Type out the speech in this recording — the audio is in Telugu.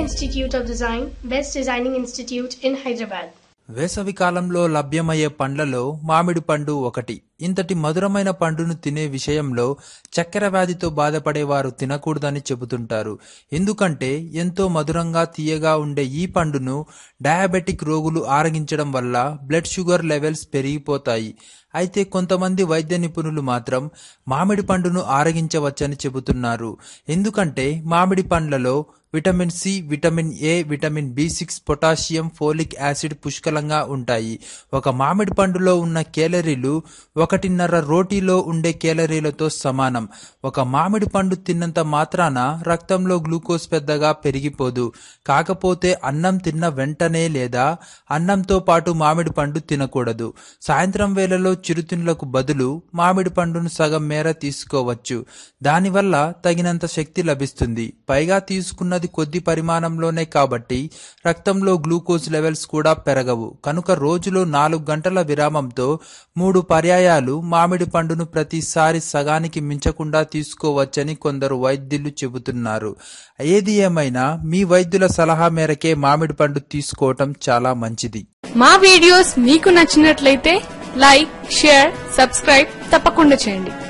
Institute of Design, best designing institute in Hyderabad. వేసవి కాలంలో లభ్యమయ్యే పండ్లలో మామిడి పండు ఒకటి. ఇంతటి మధురమైన పండును తినే విషయంలో చక్కెర వ్యాధితో బాధపడేవారు తినకూడదని చెబుతుంటారు. ఎందుకంటే ఎంతో మధురంగా తీయగా ఉండే ఈ పండును డయాబెటిక్ రోగులు ఆరగించడం వల్ల బ్లడ్ షుగర్ లెవెల్స్ పెరిగిపోతాయి. అయితే కొంతమంది వైద్య నిపుణులు మాత్రం మామిడి పండును ఆరగించవచ్చని చెబుతున్నారు. ఎందుకంటే మామిడి పండ్లలో vitamin C, vitamin A, vitamin బి6, పొటాషియం, ఫోలిక్ యాసిడ్ పుష్కలంగా ఉంటాయి. ఒక మామిడి పండులో ఉన్న కేలరీలు 1.5 రోటీలో ఉండే కేలరీలతో సమానం. ఒక మామిడి పండు తిన్నంత మాత్రాన రక్తంలో గ్లూకోజ్ పెద్దగా పెరిగిపోదు. కాకపోతే అన్నం తిన్న వెంటనే లేదా అన్నంతో పాటు మామిడి పండు తినకూడదు. సాయంత్రం వేళలో చిరుతిండ్లకు బదులు మామిడి పండును సగం మేర తీసుకోవచ్చు. దానివల్ల తగినంత శక్తి లభిస్తుంది. పైగా తీసుకున్నది కొద్ది పరిమాణంలోనే కాబట్టి రక్తంలో గ్లూకోజ్ లెవెల్స్ కూడా పెరగవు. కనుక రోజులో 4 గంటల విరామంతో 3 పర్యాయాలు మామిడి పండును ప్రతిసారి సగానికి మించకుండా తీసుకోవచ్చని కొందరు వైద్యులు చెబుతున్నారు. ఏది ఏమైనా మీ వైద్యుల సలహా మేరకే మామిడి పండు తీసుకోవటం చాలా మంచిది. మా వీడియోస్ మీకు నచ్చినట్లయితే లైక్, షేర్, సబ్స్క్రైబ్ తప్పకుండా చేయండి.